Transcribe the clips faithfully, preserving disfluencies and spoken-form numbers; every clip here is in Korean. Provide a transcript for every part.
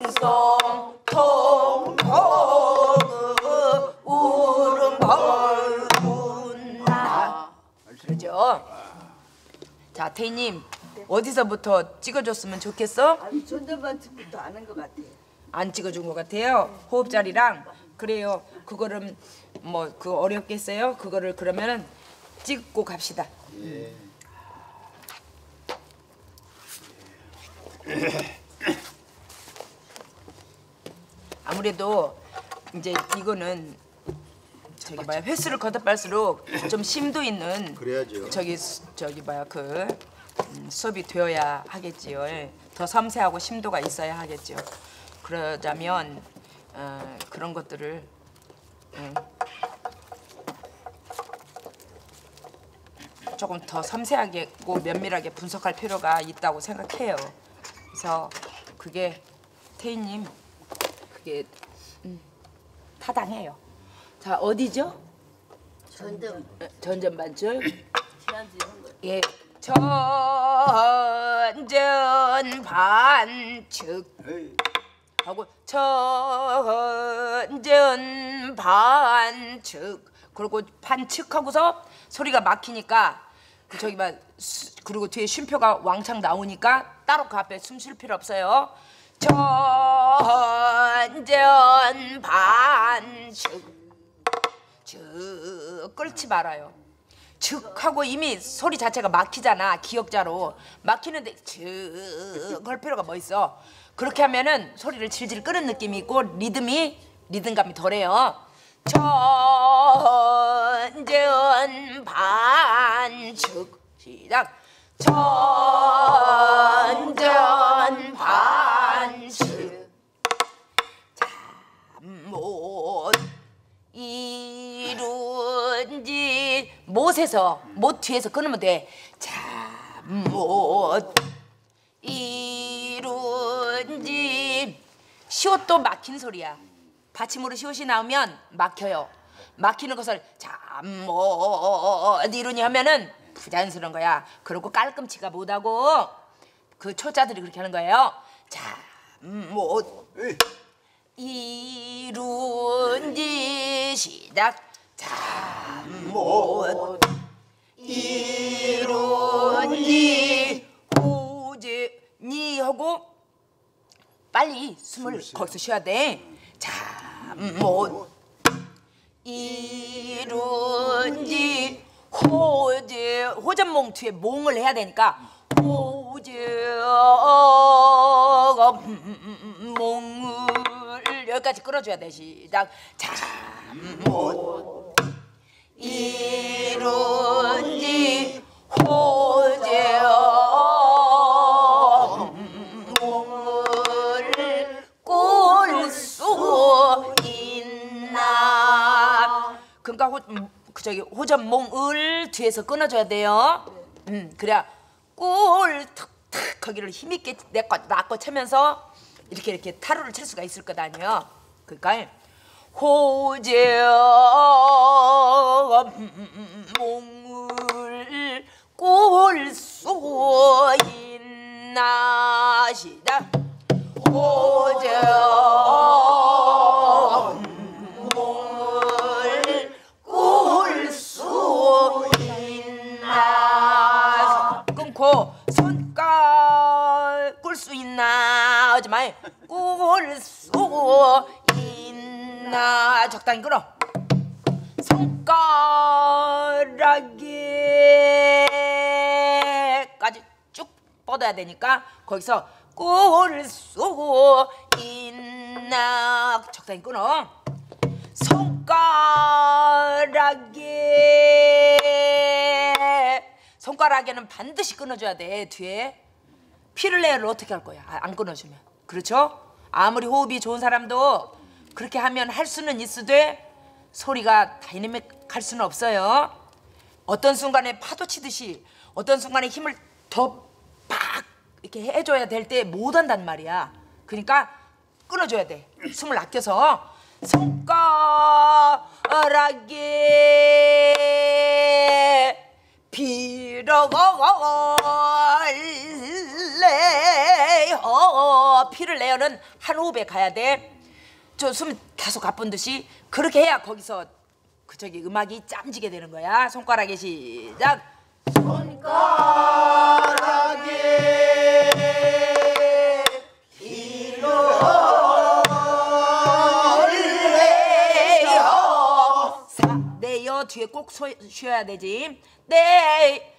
송통통 울음 벌군나. 그러죠? 자, 태희님 어디서부터 찍어줬으면 좋겠어? 아니 존댓말부터 아는 것 같아요. 안 찍어준 것 같아요. 호흡 자리랑. 그래요. 그거를 뭐 그 어렵겠어요? 그거를 그러면은 찍고 갑시다. 예. 아무래도 이제 이거는 저기 뭐야 횟수를 거듭할수록 좀 심도 있는 그래야죠. 저기 수- 저기 뭐야 그 음, 수업이 되어야 하겠지요. 예. 더 섬세하고 심도가 있어야 하겠죠. 그러자면 어, 그런 것들을 음, 조금 더 섬세하게고 면밀하게 분석할 필요가 있다고 생각해요. 그래서 그게 태희님 그게 음, 타당해요. 자, 어디죠? 전등 어, 전전반줄. 지난주에 한 거. 예. 전전반측 하고 전전반측 그리고 반측하고서 소리가 막히니까 그 저기 막 수- 그리고 뒤에 쉼표가 왕창 나오니까 따로 그 앞에 숨 쉴 필요 없어요. 전전반측 즉 끌지 말아요. 즉 하고 이미 소리 자체가 막히잖아. 기역자로 막히는데 즉 할 필요가 뭐 있어. 그렇게 하면은 소리를 질질 끄는 느낌이 있고 리듬이 리듬감이 덜해요. 전전반측 시작. 전전반측 잠못 이룬지 못에서 못 뒤에서 끊으면 돼. 잠못 이룬지 시옷도 막힌 소리야. 받침으로 시옷이 나오면 막혀요. 막히는 것을 잠못 이루니 하면은 부자연스러운 거야. 그리고 깔끔치가 못하고 그 초자들이 그렇게 하는 거예요. 잠못 이룬지 시작. 잠못 이룬지 오지니 하고 빨리 숨을 거기서 쉬어야 돼. 잠못 이룬지 호지 호전몽 뒤에 몽을 해야 되니까 호지 몽을 여기까지 끌어줘야 돼. 시작. 잠못 이룬지 호지 몽을 꿀 수 있나. 그러니까 호, 그 저기 호전몽을 뒤에서 끊어줘야 돼요. 음, 그래야 꿀 탁탁 거기를 힘있게 내거 낚고 차면서 이렇게 이렇게 타루를 칠 수가 있을 것 아니에요. 그러니까 호전몽을 꿀 수 있나. 시작. 호전몽을 꿀 수 있나. 끊고 손가락 꿀 수 있나 하지 마. 꿀 수 있나. 적당히 끊어. 손가락에까지 쭉 뻗어야 되니까 거기서 꿀 수 있나. 적당히 끊어. 손가락에 손가락에는 반드시 끊어줘야 돼. 뒤에 피를 내를 어떻게 할 거야? 안 끊어주면. 그렇죠? 아무리 호흡이 좋은 사람도 그렇게 하면 할 수는 있으되 소리가 다이내믹할 수는 없어요. 어떤 순간에 파도 치듯이 어떤 순간에 힘을 더 팍 이렇게 해줘야 될 때 못한단 말이야. 그러니까 끊어줘야 돼. 숨을 아껴서. 손가락에 빌어걸래요 어, 피를 내어는 한 호흡에 가야 돼. 저 숨 계속 가쁜 듯이 그렇게 해야 거기서 그 저기 음악이 짬지게 되는 거야. 손가락에 시작. 손가락에 피를 내어 사 내요 뒤에 꼭 서, 쉬어야 되지. 네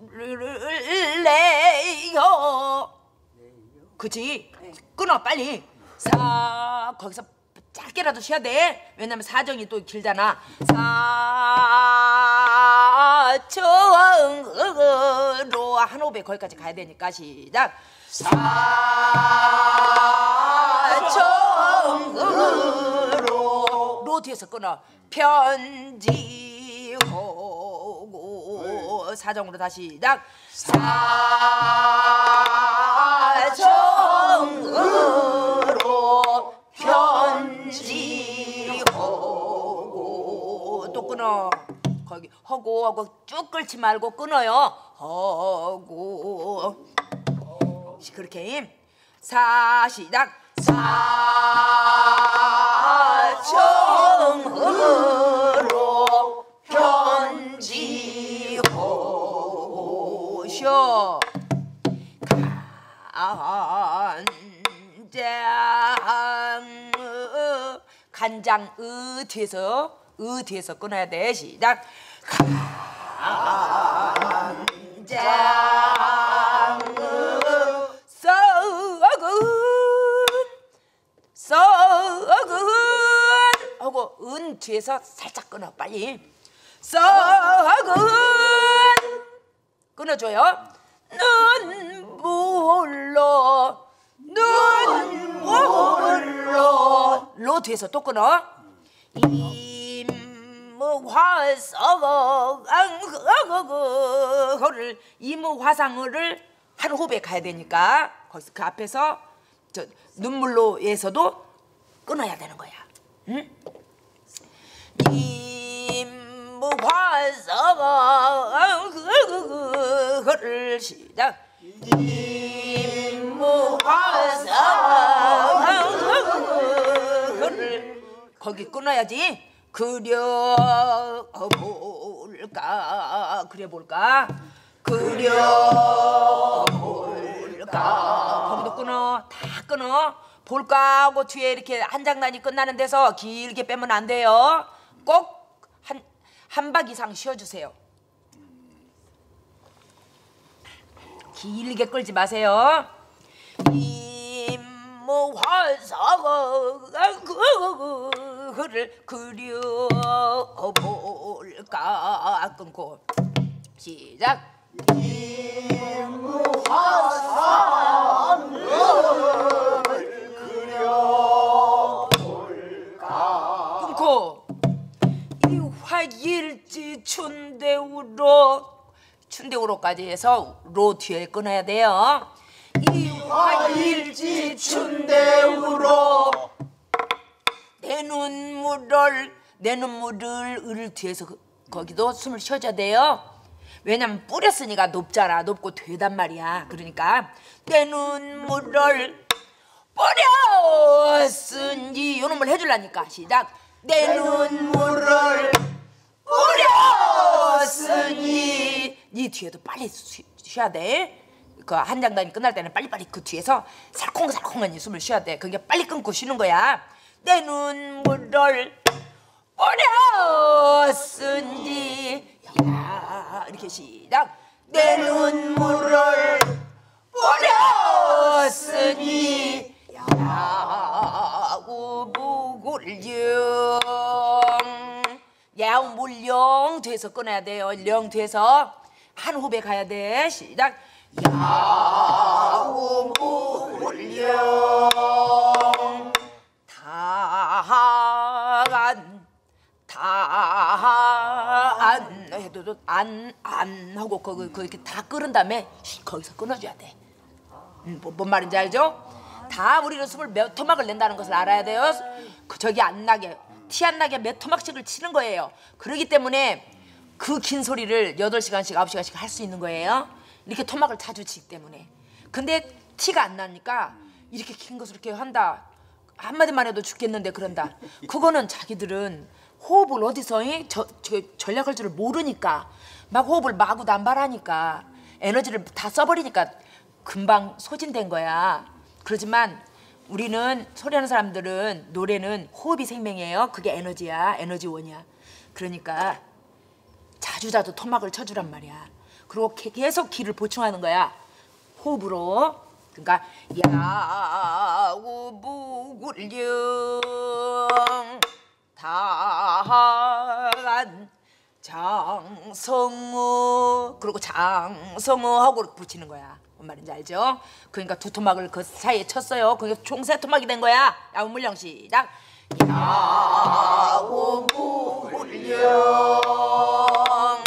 레요. 그치? 끊어 빨리. 사 거기서 짧게라도 쉬어야 돼. 왜냐면 사정이 또 길잖아. 사정으로 한 호흡에 거기까지 가야 되니까 시작. 사정으로 로 뒤에서 끊어. 편지하고 사정으로 다시 시작. 사정으로 편지하고 또 끊어. 거기 하고 하고 쭉 끌지 말고 끊어요. 하고 그렇게 사 시작. 사정으로 편지하고 쉬어. 간장 간장 으 뒤에서 으 뒤에서 끊어야 돼. 시작. 간장 썩은 썩은 하고 은 뒤에서 살짝 끊어 빨리. 썩은 끊어줘요. 눈물로 눈물로 로 뒤에서 또 끊어. 임화성을 임화상을 한 호흡에 가야 되니까 거기서 그 앞에서 저 눈물로에서도 끊어야 되는 거야. 응? 임화성을 시작. 임화성을 거기 끊어야지. 그려볼까 그려볼까 그려볼까 거기도 끊어. 다 끊어. 볼까 하고 뒤에 이렇게 한 장단이 끝나는 데서 길게 빼면 안 돼요. 꼭 한 한 박 이상 쉬어주세요. 길게 끌지 마세요. 임무화성을 그려볼까 끊고 시작. 임무화성을 그려볼까 끊고 이 화일지 춘대우로 춘대우로까지 해서 로 뒤에 끊어야 돼요. 이 화일지 춘대우로 내 눈물을 내 눈물을 을 뒤에서 거기도 숨을 쉬어줘야 돼요. 왜냐면 뿌렸으니까 높잖아. 높고 되단 말이야. 그러니까 내 눈물을 뿌렸으니 요 놈을 해주려니까 시작. 내 눈물을 뿌렸으니 니 뒤에도 빨리 쉬, 쉬어야 돼. 그 한 장단이 끝날 때는 빨리빨리 그 뒤에서 살콩살콩한 숨을 쉬어야 돼. 그게 빨리 끊고 쉬는 거야. 내 눈물을 뿌렸으니 야 이렇게 시작. 내 눈물을 뿌렸으니 야구무굴령 야구물령 뒤에서 끊어야 돼요. 령 뒤에서 한 호흡에 가야 돼. 시작. 야구물령 다안 다안 해도 안안 하고 거기 그 이렇게 다 끓은 다음에 거기서 끊어줘야 돼. 음, 뭐, 뭔 말인지 알죠? 다 우리는 숨을 몇 토막을 낸다는 것을 알아야 돼요. 그 저기 안 나게 티 안 나게 몇 토막씩을 치는 거예요. 그러기 때문에 그 긴 소리를 여덟 시간씩 아홉 시간씩 할 수 있는 거예요. 이렇게 토막을 자주 치기 때문에. 근데 티가 안 나니까 이렇게 긴 것을 이렇게 한다. 한마디만 해도 죽겠는데 그런다. 그거는 자기들은 호흡을 어디서 이? 저, 저, 전략할 줄을 모르니까 막 호흡을 마구 남발하니까 에너지를 다 써버리니까 금방 소진된 거야. 그렇지만 우리는 소리하는 사람들은 노래는 호흡이 생명이에요. 그게 에너지야. 에너지원이야. 그러니까 자주자주 토막을 쳐주란 말이야. 그리고 계속 기를 보충하는 거야. 호흡으로. 그러니까 야우부굴령 다한 장성어 그리고 장성어 하고 붙이는 거야. 뭔 말인지 알죠? 그러니까 두 토막을 그 사이에 쳤어요. 그게 총 세 토막이 된 거야. 야우물령 시작. 야우물령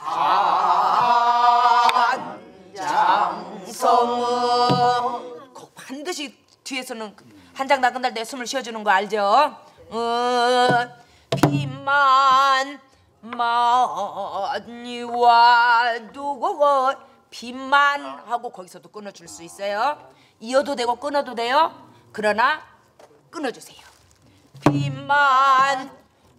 다한 장성어 꼭 반드시 뒤에서는 한 장 다 끝날 때 숨을 쉬어주는 거 알죠? 어, 비만 많이 와도 비만 하고 거기서도 끊어줄 수 있어요. 이어도 되고 끊어도 돼요. 그러나 끊어주세요. 비만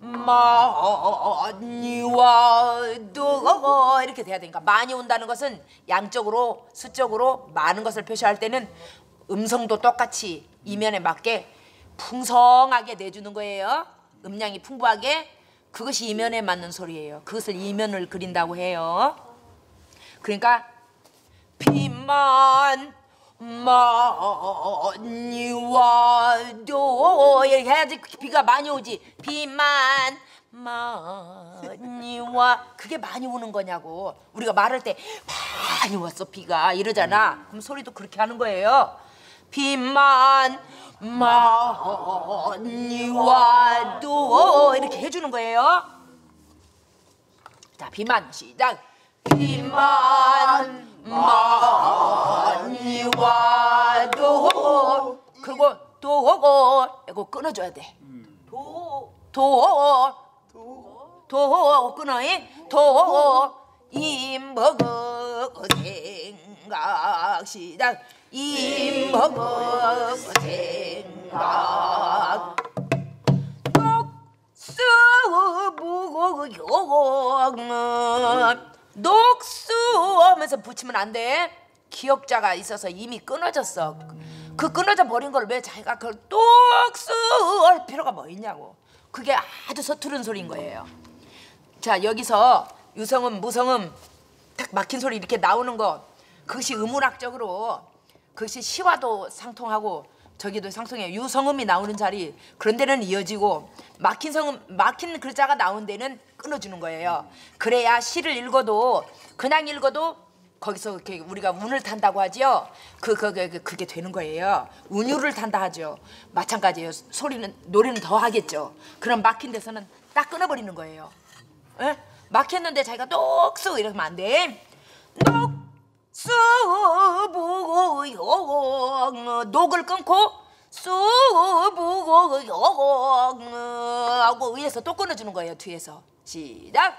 많이 와도 이렇게 돼야 되니까 많이 온다는 것은 양적으로 수적으로 많은 것을 표시할 때는 음성도 똑같이 이면에 맞게 풍성하게 내주는 거예요. 음량이 풍부하게. 그것이 이면에 맞는 소리예요. 그것을 이면을 그린다고 해요. 그러니까 비만 많이 와도 이렇게 해야지 비가 많이 오지. 비만 많이 와 그게 많이 오는 거냐고. 우리가 말할 때 많이 왔어 비가 이러잖아. 그럼 소리도 그렇게 하는 거예요. 비만 많이 와도 이렇게 해주는 거예요. 자, 비만 시작. 비만 많이 와도 그리고 도 이거 끊어줘야 돼. 도 도 도 끊어이 도 임먹어 생각 시작. 임먹어 생각 녹수부용 녹수 하면서 붙이면 안 돼. 기억자가 있어서 이미 끊어졌어. 그 끊어져 버린 걸 왜 자기가 그걸 녹수 할 필요가 뭐 있냐고. 그게 아주 서투른 소리인 거예요. 자, 여기서 유성음 무성음 딱 막힌 소리 이렇게 나오는 거 그것이 음운학적으로 그것이 시와도 상통하고 저기도 상통해요. 유성음이 나오는 자리 그런 데는 이어지고 막힌 성음 막힌 글자가 나온 데는 끊어주는 거예요. 그래야 시를 읽어도 그냥 읽어도 거기서 이렇게 우리가 운을 탄다고 하죠. 그, 그, 그, 그게 되는 거예요. 운율을 탄다 하죠. 마찬가지예요. 소리는 노래는 더 하겠죠. 그럼 막힌 데서는 딱 끊어버리는 거예요. 에? 막혔는데 자기가 녹수 이러면 안 돼. 녹수부용 녹을 끊고 수부용 하고 위에서 또 끊어주는 거예요. 뒤에서 시작.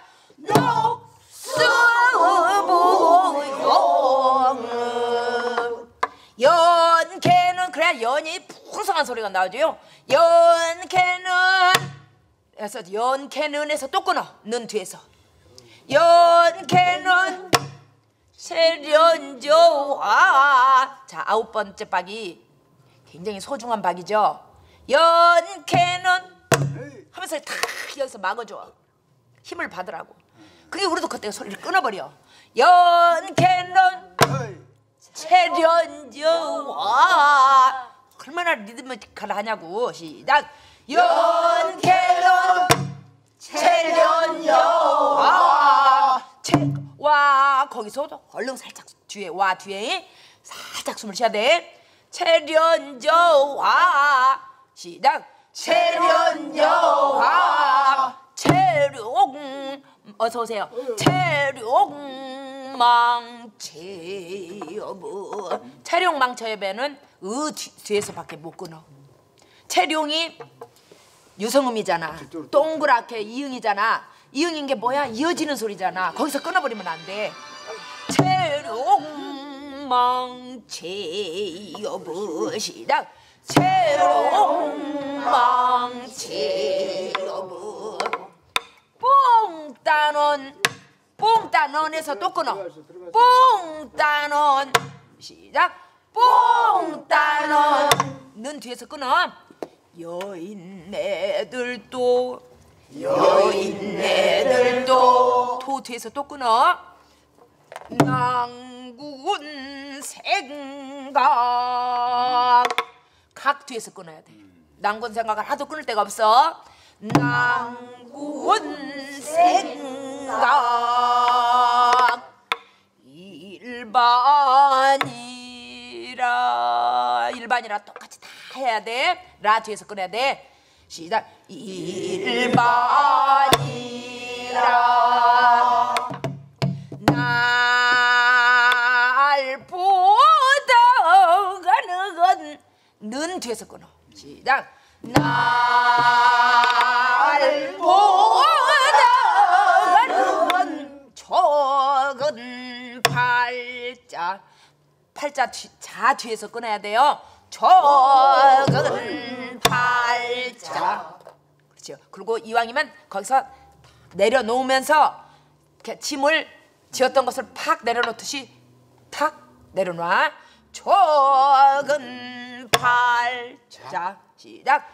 녹수부용 연캐는 그래야 연이 풍성한 소리가 나오죠. 연캐는 그래서 연캐는에서 또 끊어. 는 뒤에서 연캐는 세련저와 자 아홉 번째 박이 굉장히 소중한 박이죠. 연캐는 하면서 탁 여기서 막아줘. 힘을 받으라고. 그게 우리도 그때 소리를 끊어버려. 연캐는 세련저와 얼마나 리드미컬하냐고. 시작. 연캐는 세련여와 와 거기서 얼른 살짝 뒤에 와 뒤에 살짝 숨을 쉬어야 돼. 체련여와 시작. 체련여와 체룡 어서 오세요. 체룡망체여부 체룡망체여배는 으 뒤, 뒤에서밖에 못 끊어. 체룡이 유성음이잖아. 동그랗게 이응이잖아. 이응인 게 뭐야? 이어지는 소리잖아. 거기서 끊어버리면 안 돼. 체룡망체여부 엉망체 여부 시작 채롱망체 여부 뽕따는 뽕따는에서 또 끊어 뽕따는 시작 뽕따는 는 뒤에서 끊어 여인네들도 여인네들도 도 뒤에서 또 끊어 낭군 생각 각 뒤에서 끊어야 돼. 낭군 생각을 하도 끊을 데가 없어. 낭군 생각 일반이라 일반이라 똑같이 다 해야 돼. 라 뒤에서 끊어야 돼. 시작. 일반이라 날 보다가는 는 뒤에서 끊어. 시작. 날 보다가는 적은 팔자 팔자 뒤, 자 뒤에서 끊어야 돼요. 적은 팔자. 그렇죠. 그리고 이왕이면 거기서 내려놓으면서 이렇게 짐을 지었던 것을 팍 내려놓듯이 탁 내려놔. 적은 팔자 시작.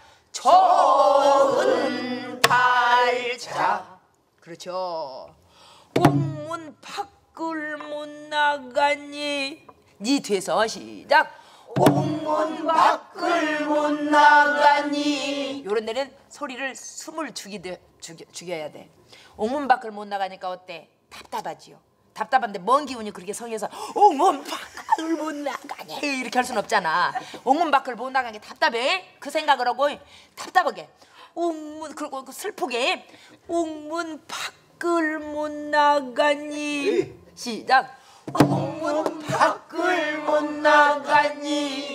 적은 팔자. 그렇죠. 옥문 밖을 못 나가니 니 뒤에서 시작. 옥문 밖을 못 나가니 요런 데는 소리를 숨을 죽이듯 죽여, 죽여야 돼. 옥문 밖을 못 나가니까 어때? 답답하지요. 답답한데 먼 기운이 그렇게 성해서 옥문 밖을 못 나가니 이렇게 할 순 없잖아. 옥문 밖을 못 나가는 게 답답해. 그 생각을 하고 답답하게 옥문 그리고 슬프게 옥문 밖을 못 나가니 시작. 옥문 밖을 못 나가니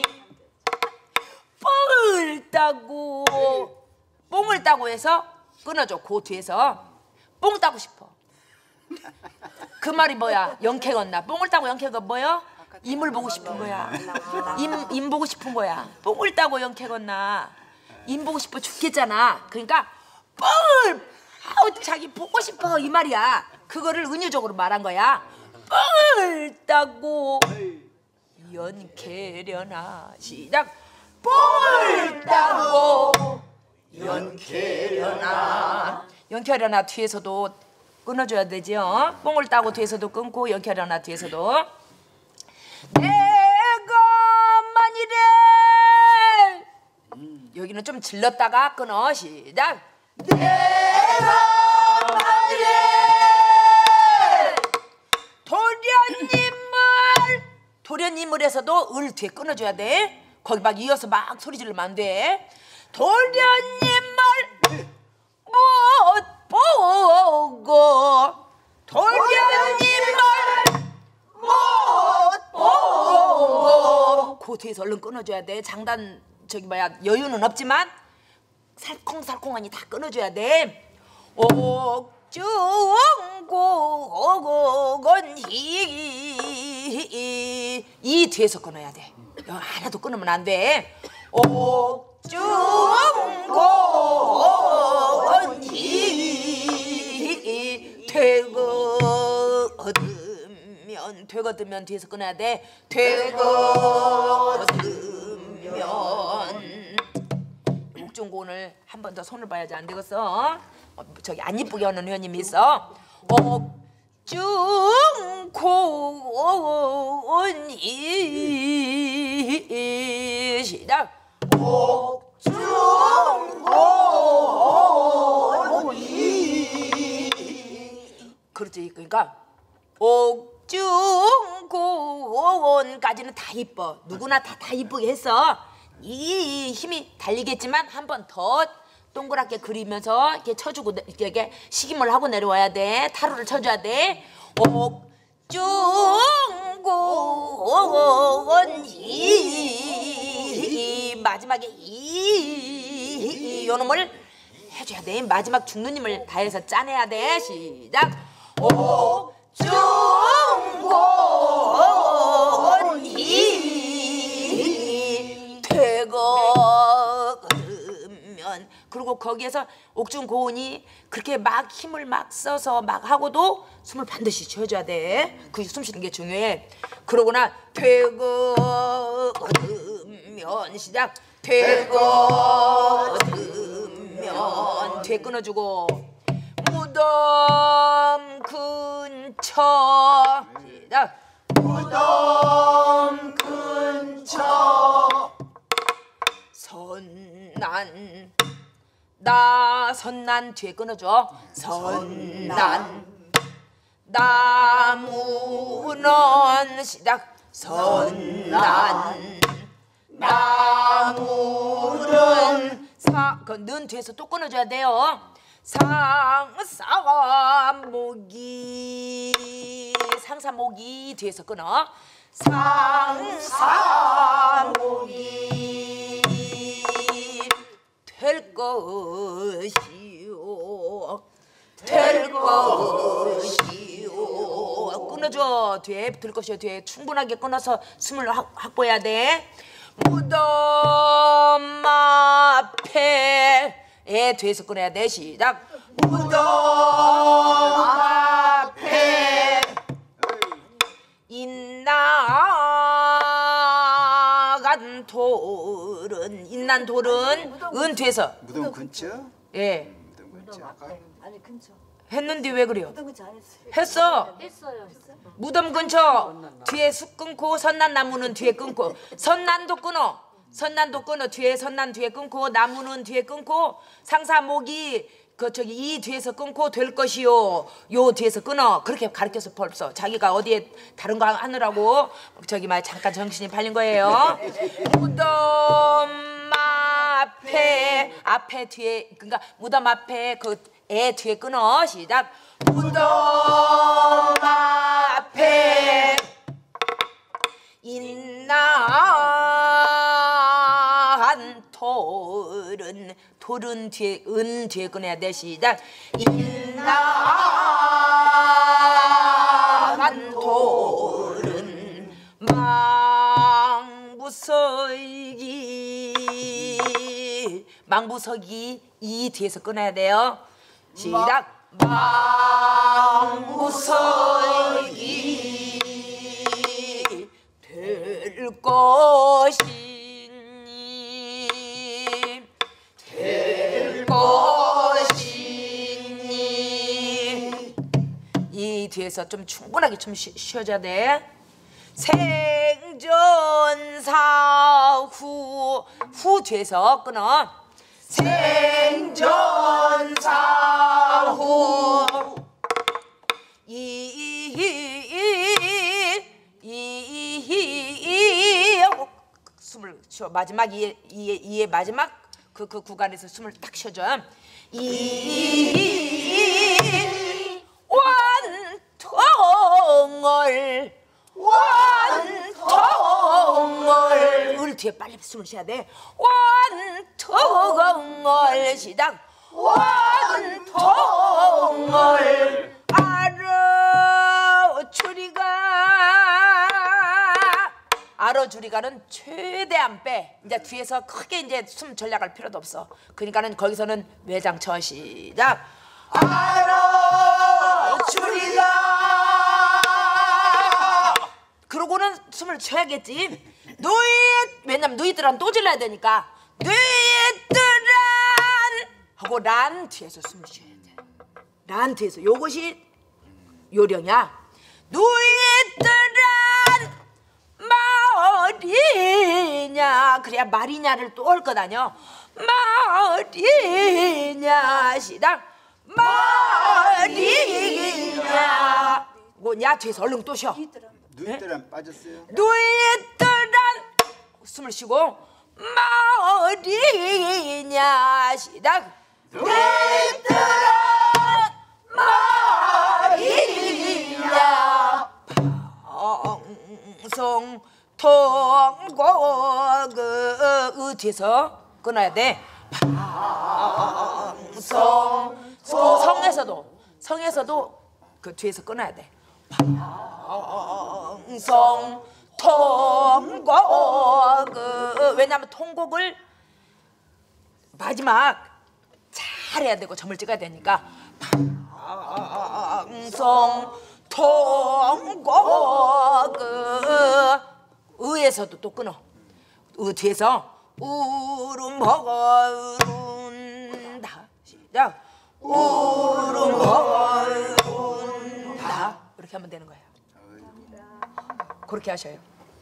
뽕을 따고 뽕을 따고 해서 끊어줘. 그 뒤에서 뽕 따고 싶어. 그 말이 뭐야? 영케건나. 뽕을 따고 영케가 뭐야? 임을 보고 싶은 거야. 임, 임 보고 싶은 거야. 뽕을 따고 영케건나. 임 보고 싶어 죽겠잖아. 그러니까 뽕을 아우 자기 보고 싶어 이 말이야. 그거를 은유적으로 말한 거야. 뽕을 따고 연케려나 시작. 뽕을 따고 연케려나. 연케려나 뒤에서도 끊어줘야 되죠. 뽕을 따고 뒤에서도 끊고 연케려나 뒤에서도 내가 만일에 여기는 좀 질렀다가 끊어 시작. 내가 만일에 도련님을 도련님을에서도 을 뒤에 끊어줘야 돼. 거기 막 이어서 막 소리 지르면 안 돼. 도련님을 못 보고 도련님을 못 보고 그 뒤에서 얼른 끊어줘야 돼. 장단 저기 뭐야 여유는 없지만 살콩살콩하니 다 끊어줘야 돼. 옥중고건 이, 이 뒤에서 끊어야 돼. 하나도 끊으면 안 돼. 옥중고건 이 되거든 되거든면 뒤에서 끊어야 돼. 되거든면 옥중고원을 한 번 더 손을 봐야지 안 되겠어. 어, 저기 안 이쁘게 하는 회원님이 있어. 옥중고원이 시작. 옥중고원이 그렇지. 그러니까 옥중고원까지는 다 이뻐. 누구나 다 다 이쁘게 했어. 이 힘이 달리겠지만 한 번 더 동그랗게 그리면서 이렇게 쳐주고 이렇게 식임을 하고 내려와야 돼. 타로를 쳐줘야 돼. 옥중고원 이 마지막에 이 요놈을 해줘야 돼. 마지막 죽는 힘을 다해서 짜내야 돼. 시작. 옥중고원 끊고 거기에서 옥중 고운이 그렇게 막 힘을 막 써서 막 하고도 숨을 반드시 쉬어줘야 돼. 그 숨 쉬는 게 중요해. 그러고나 되거든 시작. 되거든 뒤에 끊어주고 무덤 근처 시작. 무덤 근처 선난 나 선난 뒤에 끊어줘. 선난 나무는 시작. 선난 나무는 사 그는 뒤에서 또 끊어줘야 돼요. 상사모기 상사모기 뒤에서 끊어. 상사모기 될 것이요 될 것이요 끊어줘. 뒤에 될 것이요 뒤에 충분하게 끊어서 숨을 확, 확보해야 돼. 무덤 앞에 에 뒤에서 끊어야 돼. 시작. 무덤 앞에 인나간 돌은 인난 돌은 은 뒤에서 무덤 근처? 예 무덤 근처. 아니 근처. 했는데 왜 그래요? 무덤 근처 안 했어요. 했어. 했어요. 무덤 근처 뒤에 숲 끊고 선난 나무는 뒤에 끊고 선난도 끊어. 선난도 끊어. 뒤에 선난 뒤에 끊고 나무는 뒤에 끊고 상사목이 그 저기 이 뒤에서 끊고 될 것이요 요 뒤에서 끊어. 그렇게 가르쳐서 벌써 자기가 어디에 다른 거 하느라고 저기 말 잠깐 정신이 팔린 거예요. 무덤 앞에 앞에 뒤에 그러니까 무덤 앞에 그 애 뒤에 끊어. 시작. 무덤 앞에 인나한 돌은 돌은 뒤에 은 뒤에 꺼내야 돼. 시작. 인나한 돌은 망부석이 망부석이 이 뒤에서 끊어야 돼요. 시작. 망부석이 될 것이니 될 것이니 이 뒤에서 좀 충분하게 좀 쉬, 쉬어줘야 돼. 생전사 후 후 뒤에서 끊어. 생전사 후 이이이 숨을 쉬어. 마지막 이의 이의 이의 마지막 그 그 구간에서 숨을 딱 쉬어줘. 이 완통을 완통을 을 뒤에 빨리 숨을 쉬어야 돼. 완통을 시작. 완통을 알아주리가 알아주리가는 최대한 빼. 이제 뒤에서 크게 이제 숨 전략할 필요도 없어. 그러니까는 거기서는 외장처 시작. 알아주리가 그러고는 숨을 쉬어야겠지. 누이 왜냐면 누이들은 또 질러야 되니까 누이들은 하고 란 뒤에서 숨을 쉬어야 돼. 란 뒤에서 요것이 요령이야. 누이들은 말이냐 그래야 말이냐를 또 올 거다녀. 말이냐 시작. 말이냐 뭐냐 뒤에서 얼른 또 쉬어. 누이들은 빠졌어요? 누이들은 숨을 쉬고 말이냐 시작. 누이들은 말이냐 방송 통고 그 뒤에서 끊어야 돼. 방송 또 성에서도 성에서도 그 뒤에서 끊어야 돼. 방송 통곡 그 왜냐면 통곡을 마지막 잘해야 되고 점을 찍어야 되니까 방송 통곡 의에서도 또 끊어. 의 뒤에서 울음 버거 운다. 시작. 울음 버거 운다. 이렇게 하면 되는 거예요. 그렇게 하셔요.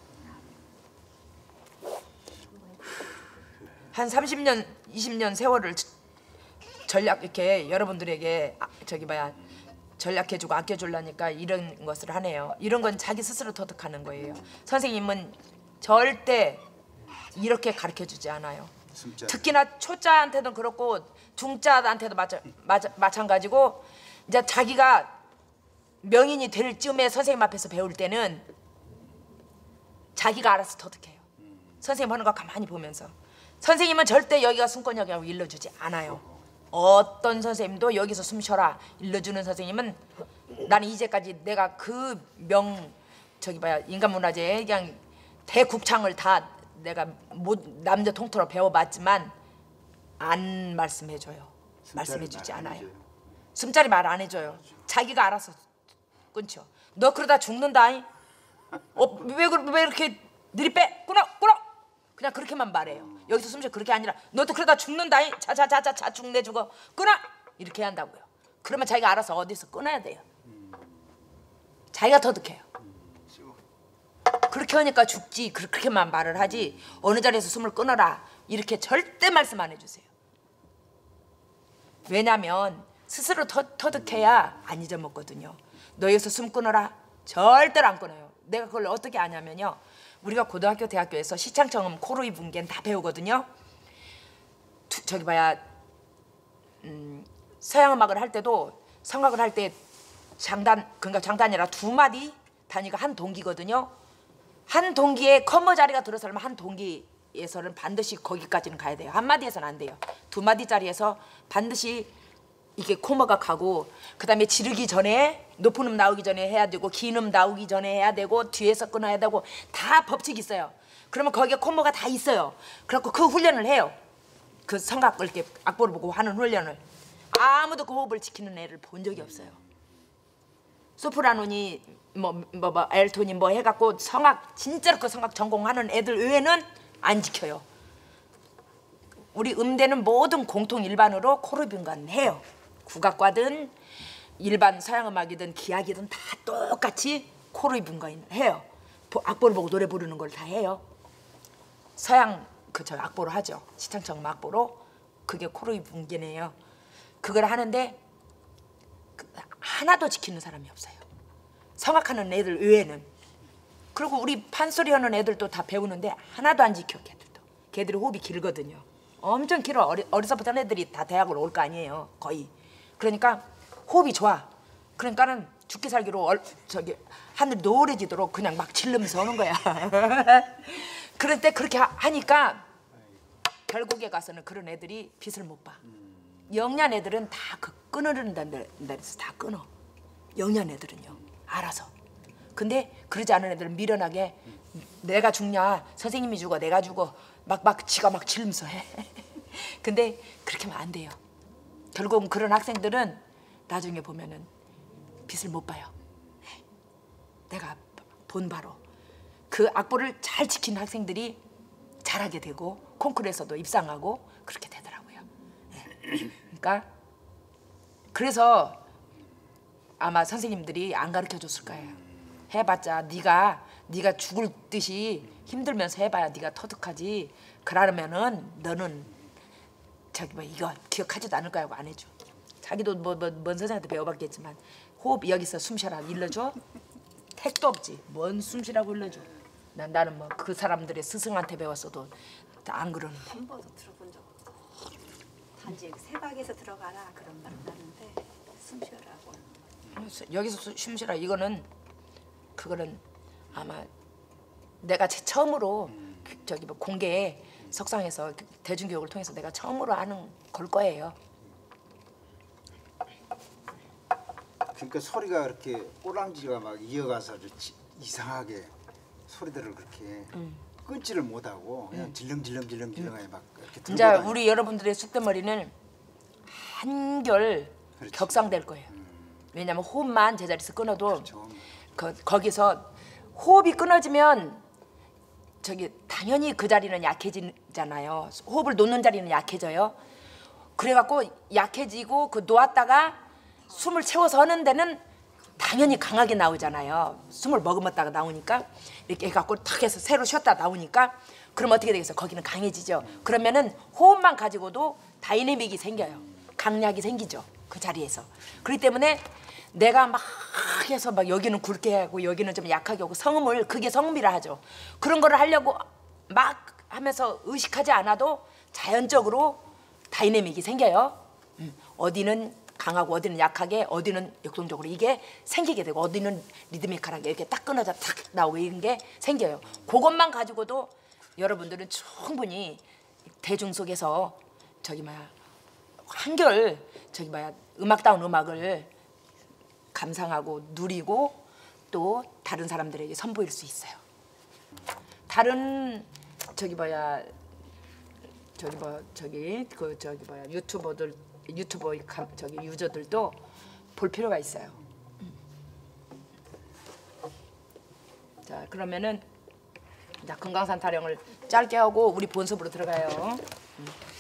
한 삼십 년, 이십 년 세월을 전략 이렇게 여러분들에게 아, 저기 뭐야 전략해주고 아껴주려니까 이런 것을 하네요. 이런 건 자기 스스로 터득하는 거예요. 선생님은 절대 이렇게 가르쳐주지 않아요. 진짜. 특히나 초자한테도 그렇고 중자한테도 마찬, 마찬, 마찬가지고 이제 자기가 명인이 될 쯤에 선생님 앞에서 배울 때는 자기가 알아서 터득해요. 선생님 하는 거 가만히 보면서. 선생님은 절대 여기가 숨권역이라고 일러주지 않아요. 어떤 선생님도 여기서 숨 쉬어라 일러주는 선생님은 나는 이제까지 내가 그 명 저기 뭐야 인간문화재 그냥 대국창을 다 내가 못 남녀 통틀어 배워봤지만 안 말씀해줘요. 말씀해주지 않아요. 숨자리 말 안 해줘요. 자기가 알아서 끊죠. 너 그러다 죽는다. 어, 왜, 왜 이렇게 느리 빼? 끊어 끊어. 그냥 그렇게만 말해요. 여기서 숨쉬어 그렇게 아니라 너도 그러다 죽는다. 자자자자자 죽내 죽어 끊어 이렇게 한다고요. 그러면 자기가 알아서 어디서 끊어야 돼요. 자기가 터득해요. 그렇게 하니까 죽지. 그렇게만 말을 하지 어느 자리에서 숨을 끊어라 이렇게 절대 말씀 안 해주세요. 왜냐면 스스로 터, 터득해야 안 잊어먹거든요. 너 여기서 숨 끊어라 절대로 안 끊어요. 내가 그걸 어떻게 아냐면요. 우리가 고등학교 대학교에서 시창청음 코르이 분계는 다 배우거든요. 두, 저기 봐야 음, 서양 음악을 할 때도 성악을 할 때 장단 그러니까 장단이라 두 마디 단위가 한 동기거든요. 한 동기에 커머 자리가 들어서면 한 동기에서는 반드시 거기까지는 가야 돼요. 한 마디에서는 안 돼요. 두 마디짜리에서 반드시 이게 코머가 가고 그다음에 지르기 전에 높은 음 나오기 전에 해야 되고 긴 음 나오기 전에 해야 되고 뒤에서 끊어야 되고 다 법칙이 있어요. 그러면 거기에 코머가 다 있어요. 그래갖고 그 훈련을 해요. 그 성악을 이렇게 악보를 보고 하는 훈련을. 아무도 그 호흡을 지키는 애를 본 적이 없어요. 소프라노니 뭐 뭐 뭐 엘톤이 뭐 해갖고 성악 진짜로 그 성악 전공하는 애들 외에는 안 지켜요. 우리 음대는 모든 공통 일반으로 코르빈관 해요. 국악과든 일반 서양음악이든 기악이든 다 똑같이 코르빈관 해요. 악보를 보고 노래 부르는 걸 다 해요. 서양 그 저 악보로 하죠. 시창청 악보로 그게 코르빈관이에요. 그걸 하는데 하나도 지키는 사람이 없어요. 성악하는 애들 외에는. 그리고 우리 판소리 하는 애들도 다 배우는데 하나도 안 지켜. 걔들도. 걔들이 호흡이 길거든요. 엄청 길어. 어리, 어려서부터 애들이 다 대학을 올 거 아니에요. 거의. 그러니까 호흡이 좋아. 그러니까는 죽기 살기로 얼, 저기 하늘 노래지도록 그냥 막 질르면서 오는 거야. 그럴 때 그렇게 하, 하니까 결국에 가서는 그런 애들이 빛을 못 봐. 영리한 애들은 다 그 끊으려는 데서 다 끊어. 영리한 애들은요. 알아서. 근데 그러지 않은 애들은 미련하게 내가 죽냐 선생님이 죽어 내가 죽어 막 막 지가 막 질면서 해. 근데 그렇게 하면 안 돼요. 결국은 그런 학생들은 나중에 보면은 빛을 못 봐요. 내가 본 바로 그 악보를 잘 지키는 학생들이 잘하게 되고 콩쿠르에서도 입상하고 그렇게 되더라고요. 그러니까 그래서 아마 선생님들이 안 가르쳐줬을 거예요. 해봤자 네가 네가 죽을 듯이 힘들면서 해봐야 네가 터득하지. 그러면은 너는 저기 뭐 이거 기억하지도 않을 거야 하고 안 해줘. 자기도 뭐 뭐 뭔 선생한테 배워봤겠지만 호흡 여기서 숨 쉬라 일러줘. 택도 없지. 뭔 숨 쉬라고 일러줘. 난 나는 뭐 그 사람들의 스승한테 배웠어도 안 그러는데. 한 번도 들어본 적 없어. 단지 세박에서 들어가라 그런 말은 나는데 숨 쉬어라고. 여기서 숨 쉬라 이거는 그거는 아마 내가 제 처음으로 그 저기 뭐 공개 석상에서 대중교육을 통해서 내가 처음으로 하는 걸 거예요. 그러니까 소리가 그렇게 꼬랑지가 막 이어가서 아주 지, 이상하게 소리들을 그렇게 음. 끊지를 못하고 그냥 질렁질렁질렁질렁하게 막 이렇게 들고 이제 다녀요. 우리 여러분들의 쑥대머리는 한결 그렇지. 격상될 거예요. 왜냐면 호흡만 제자리에서 끊어도 그렇죠. 거, 거기서 호흡이 끊어지면 저기 당연히 그 자리는 약해지잖아요. 호흡을 놓는 자리는 약해져요. 그래갖고 약해지고 그 놓았다가 숨을 채워서 하는 데는 당연히 강하게 나오잖아요. 숨을 머금었다가 나오니까 이렇게 해갖고 탁 해서 새로 쉬었다 나오니까 그럼 어떻게 되겠어요? 거기는 강해지죠. 그러면은 호흡만 가지고도 다이내믹이 생겨요. 강약이 생기죠. 그 자리에서. 그렇기 때문에 내가 막 해서 막 여기는 굵게 하고 여기는 좀 약하게 하고 성음을 그게 성음이라 하죠. 그런 거를 하려고 막 하면서 의식하지 않아도 자연적으로 다이내믹이 생겨요. 음, 어디는 강하고 어디는 약하게 어디는 역동적으로 이게 생기게 되고 어디는 리드미컬하게 이렇게 딱 끊어져 탁 나오고 이런 게 생겨요. 그것만 가지고도 여러분들은 충분히 대중 속에서 저기 뭐야 한결 저기 뭐야 음악다운 음악을 감상하고 누리고 또 다른 사람들에게 선보일 수 있어요. 다른 저기 뭐야 저기 뭐 저기 그 저기 뭐야 유튜버들 유튜버 감, 저기 유저들도 볼 필요가 있어요. 음. 자 그러면은 자 금강산 타령을 짧게 하고 우리 본습으로 들어가요. 음.